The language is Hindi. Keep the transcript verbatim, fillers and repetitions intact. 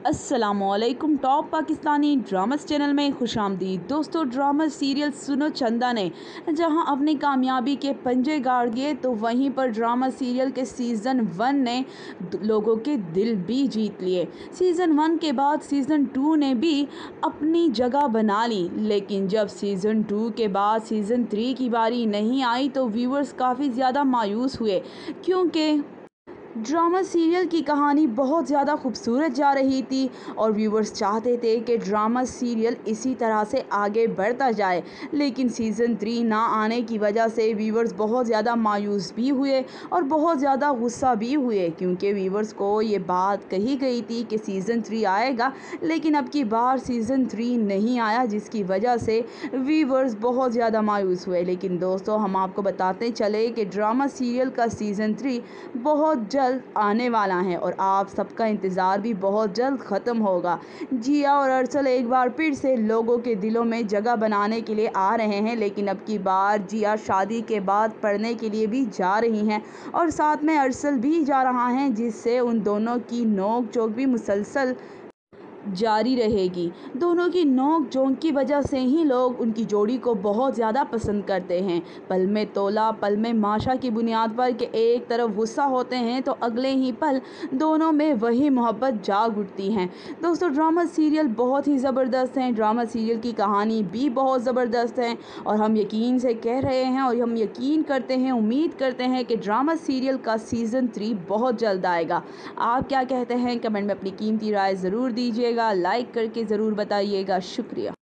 अस्सलामुअलैकुम। टॉप पाकिस्तानी ड्रामास चैनल में खुशामदीद। दोस्तों, ड्रामा सीरियल सुनो चंदा ने जहां अपनी कामयाबी के पंजे गाड़ दिए, तो वहीं पर ड्रामा सीरियल के सीज़न वन ने लोगों के दिल भी जीत लिए। सीज़न वन के बाद सीज़न टू ने भी अपनी जगह बना ली, लेकिन जब सीज़न टू के बाद सीज़न थ्री की बारी नहीं आई तो व्यूअर्स काफ़ी ज़्यादा मायूस हुए, क्योंकि ड्रामा सीरियल की कहानी बहुत ज़्यादा खूबसूरत जा रही थी और व्यूवर्स चाहते थे कि ड्रामा सीरियल इसी तरह से आगे बढ़ता जाए। लेकिन सीज़न थ्री ना आने की वजह से व्यूवर्स बहुत ज़्यादा मायूस भी हुए और बहुत ज़्यादा गुस्सा भी हुए, क्योंकि व्यूवर्स को ये बात कही गई थी कि सीज़न थ्री आएगा, लेकिन अब की बार सीज़न थ्री नहीं आया, जिसकी वजह से व्यूवर्स बहुत ज़्यादा मायूस हुए। लेकिन दोस्तों, हम आपको बताते चले कि ड्रामा सीरियल का सीज़न थ्री बहुत जल्द आने वाला है और आप सबका इंतज़ार भी बहुत जल्द ख़त्म होगा। जिया और अरसल एक बार फिर से लोगों के दिलों में जगह बनाने के लिए आ रहे हैं, लेकिन अब की बार जिया शादी के बाद पढ़ने के लिए भी जा रही हैं और साथ में अरसल भी जा रहा है, जिससे उन दोनों की नोक झोंक भी मुसलसल जारी रहेगी। दोनों की नोक झोंक की वजह से ही लोग उनकी जोड़ी को बहुत ज़्यादा पसंद करते हैं। पल में तोला पल में माशा की बुनियाद पर कि एक तरफ गुस्सा होते हैं तो अगले ही पल दोनों में वही मोहब्बत जाग उठती हैं। दोस्तों, ड्रामा सीरियल बहुत ही ज़बरदस्त हैं। ड्रामा सीरियल की कहानी भी बहुत ज़बरदस्त है और हम यकीन से कह रहे हैं और हम यकीन करते हैं, उम्मीद करते हैं कि ड्रामा सीरियल का सीज़न थ्री बहुत जल्द आएगा। आप क्या कहते हैं? कमेंट में अपनी कीमती राय ज़रूर दीजिए, लाइक करके ज़रूर बताइएगा। शुक्रिया।